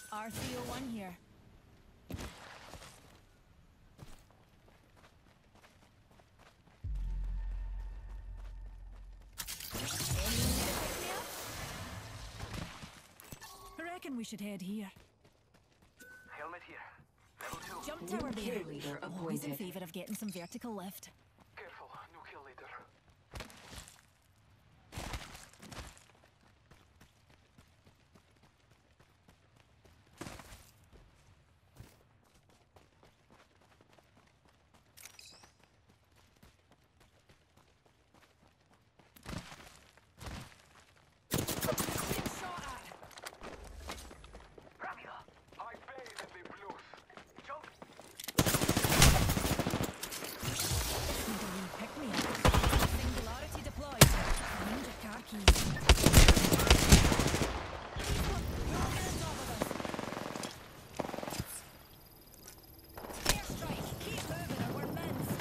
R301 here. I reckon we should head here. Helmet here. Level 2. Jump tower New there. kill leader Always in appointed. favour of getting some vertical lift. Careful, new kill leader. Being shot at. Ramila! I bathe in the blues. Jump! Need a wee pick me up. Singularity deployed. Ninja car keys. You're on top of us. Airstrike. Keep moving or we're minced.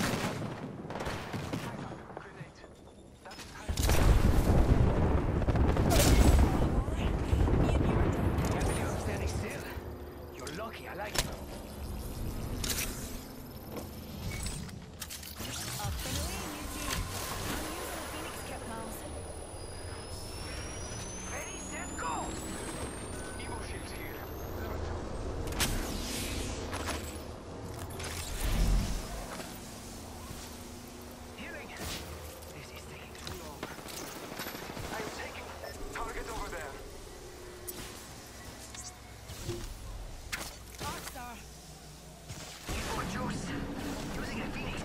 Grenade. That's Me and you are down. Can't believe I'm standing still. You're lucky, I like it. Up and away, Yuki. I'm using a Phoenix kit, pals. Ready, set, go! Evo shields here. Level 2. Healing! This is taking too long. I'm taking target over there. Arcstar. Evo juice. Using a Phoenix.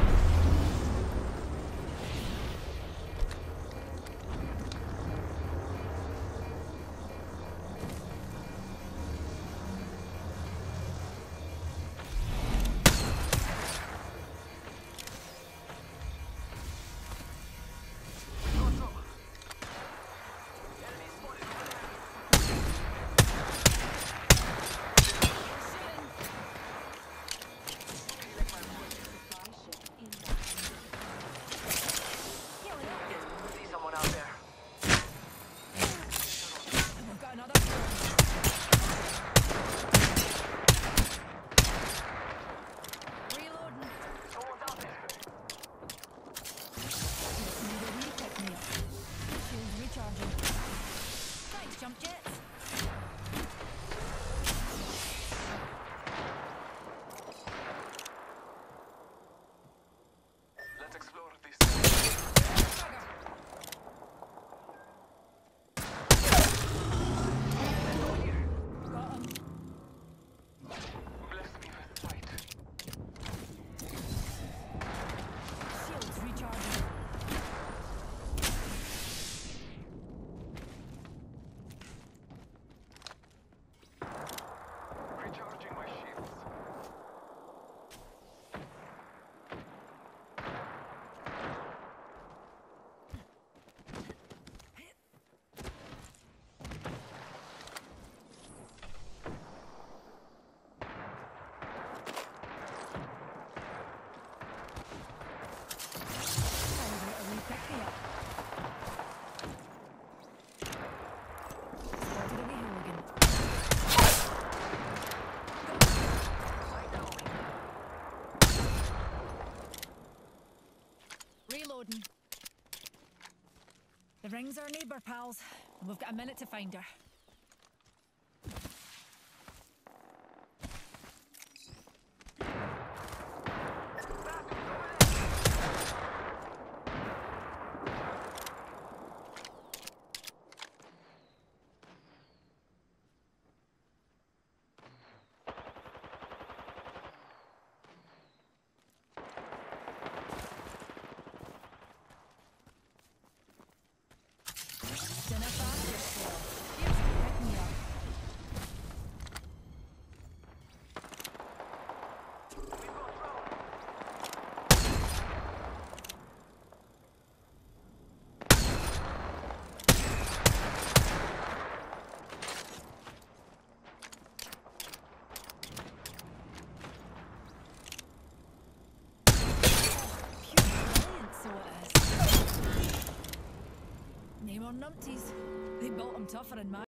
Healing up. See someone out there. We've got another turn. Reloading. Someone's out there. Need a wee pick me up. Shields recharging. Thanks, jump jets. Let's explore this. Got him. Bless me with sight. Shields recharging. Recharging my shields. Alright, a wee pick me up. Spotted a wee hooligan. Reloading. The ring's our neighbour, pals, and we've got a minute to find her. Dinner faster still. Here's a pick me up. Pure brilliant, so it is. Name on numpties. They built them tougher in my